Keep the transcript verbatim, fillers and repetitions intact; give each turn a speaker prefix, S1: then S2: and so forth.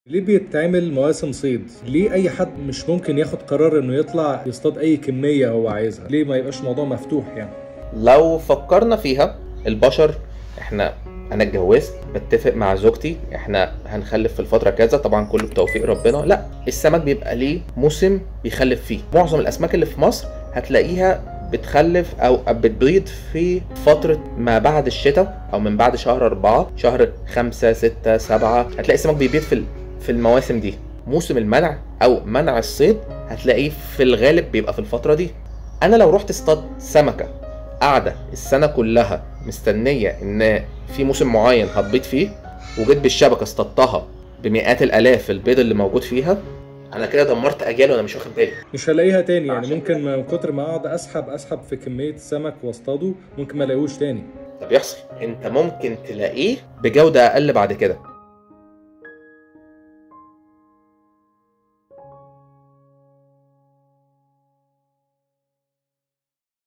S1: ليه بيتعمل مواسم صيد؟ ليه اي حد مش ممكن ياخد قرار انه يطلع يصطاد اي كمية هو عايزها؟ ليه ما يبقاش الموضوع مفتوح يعني؟
S2: لو فكرنا فيها البشر، احنا انا اتجوزت بتفق مع زوجتي احنا هنخلف في الفتره كذا، طبعا كله بتوفيق ربنا. لا، السمك بيبقى ليه موسم بيخلف فيه. معظم الاسماك اللي في مصر هتلاقيها بتخلف او بتبيض في فتره ما بعد الشتاء، او من بعد شهر أربعة، شهر خمسة ستة سبعة هتلاقي السمك بيبيض في في المواسم دي. موسم المنع او منع الصيد هتلاقيه في الغالب بيبقى في الفتره دي. انا لو رحت اصطاد سمكه قاعده السنه كلها مستنيه ان في موسم معين هتبيض فيه، وجيت بالشبكه اصطادتها بمئات الالاف البيض اللي موجود فيها، انا كده دمرت اجيال وانا مش واخد بالي.
S1: مش هلاقيها تاني يعني. ممكن من كتر ما اقعد اسحب اسحب في كمية سمك واصطاده ممكن ما الاقيهوش تاني.
S2: ده بيحصل. انت ممكن تلاقيه بجوده اقل بعد كده.